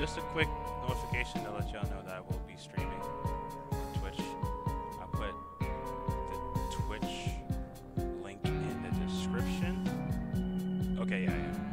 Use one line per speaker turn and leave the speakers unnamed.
Just a quick notification to let y'all know that I will be streaming on Twitch. I put the Twitch link in the description. Okay, yeah.